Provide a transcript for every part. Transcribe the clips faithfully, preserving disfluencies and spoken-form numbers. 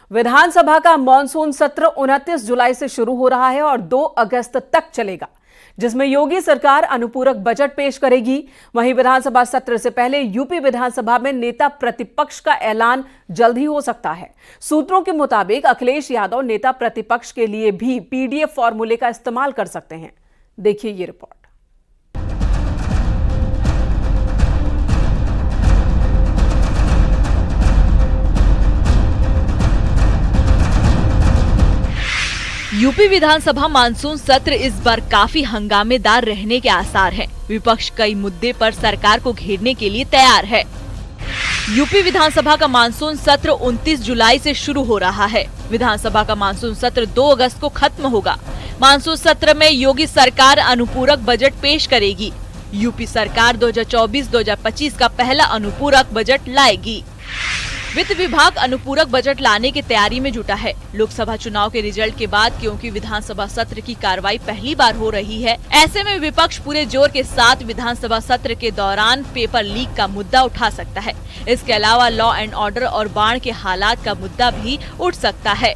विधानसभा का मॉनसून सत्र उनतीस जुलाई से शुरू हो रहा है और दो अगस्त तक चलेगा, जिसमें योगी सरकार अनुपूरक बजट पेश करेगी। वहीं विधानसभा सत्र से पहले यूपी विधानसभा में नेता प्रतिपक्ष का ऐलान जल्द ही हो सकता है। सूत्रों के मुताबिक अखिलेश यादव नेता प्रतिपक्ष के लिए भी पीडीएफ फॉर्मूले का इस्तेमाल कर सकते हैं। देखिए ये रिपोर्ट। यूपी विधानसभा मानसून सत्र इस बार काफी हंगामेदार रहने के आसार हैं। विपक्ष कई मुद्दे पर सरकार को घेरने के लिए तैयार है। यूपी विधानसभा का मानसून सत्र उनतीस जुलाई से शुरू हो रहा है। विधानसभा का मानसून सत्र दो अगस्त को खत्म होगा। मानसून सत्र में योगी सरकार अनुपूरक बजट पेश करेगी। यूपी सरकार दो हज़ार चौबीस दो हज़ार पच्चीस का पहला अनुपूरक बजट लाएगी। वित्त विभाग अनुपूरक बजट लाने की तैयारी में जुटा है। लोकसभा चुनाव के रिजल्ट के बाद क्योंकि विधानसभा सत्र की कार्रवाई पहली बार हो रही है, ऐसे में विपक्ष पूरे जोर के साथ विधानसभा सत्र के दौरान पेपर लीक का मुद्दा उठा सकता है। इसके अलावा लॉ एंड ऑर्डर और बाढ़ के हालात का मुद्दा भी उठ सकता है।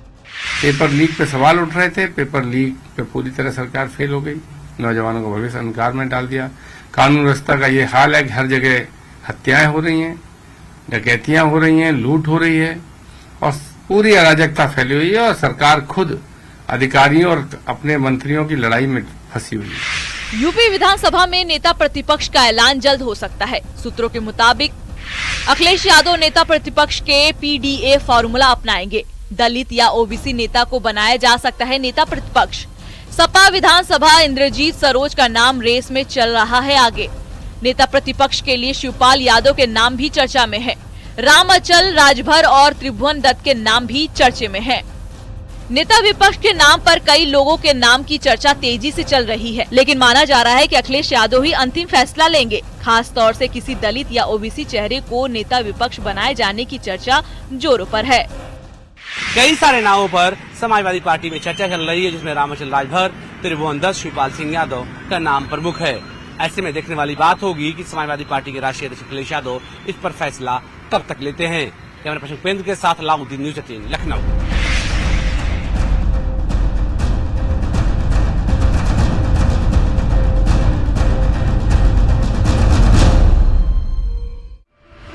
पेपर लीक पे सवाल उठ रहे थे। पेपर लीक पे पूरी तरह सरकार फेल हो गई। नौजवानों को भविष्य अंधकार में डाल दिया। कानून व्यवस्था का ये हाल है कि हर जगह हत्याएं हो रही हैं, डकैतियां हो रही हैं, लूट हो रही है और पूरी अराजकता फैली हुई है और सरकार खुद अधिकारियों और अपने मंत्रियों की लड़ाई में फंसी हुई है। यूपी विधानसभा में नेता प्रतिपक्ष का ऐलान जल्द हो सकता है। सूत्रों के मुताबिक अखिलेश यादव नेता प्रतिपक्ष के पीडीए फॉर्मूला अपनाएंगे। दलित या ओबीसी नेता को बनाया जा सकता है नेता प्रतिपक्ष। सपा विधानसभा इंद्रजीत सरोज का नाम रेस में चल रहा है आगे। नेता प्रतिपक्ष के लिए शिवपाल यादव के नाम भी चर्चा में है। राम अचल, राजभर और त्रिभुवन दत्त के नाम भी चर्चे में है। नेता विपक्ष के नाम पर कई लोगों के नाम की चर्चा तेजी से चल रही है, लेकिन माना जा रहा है कि अखिलेश यादव ही अंतिम फैसला लेंगे। खास तौर से किसी दलित या ओबीसी चेहरे को नेता विपक्ष बनाए जाने की चर्चा जोरों पर है। कई सारे नामों पर समाजवादी पार्टी में चर्चा चल रही है, जिसमें रामचल, राजभर, त्रिभुवन दत्त, शिवपाल सिंह यादव का नाम प्रमुख है। ऐसे में देखने वाली बात होगी कि समाजवादी पार्टी के राष्ट्रीय अध्यक्ष अखिलेश यादव इस पर फैसला कब तक लेते हैं। कैमरा पर्सन उपेंद्र के साथ अलाउद्दीन, न्यूज़ एटीन, लखनऊ।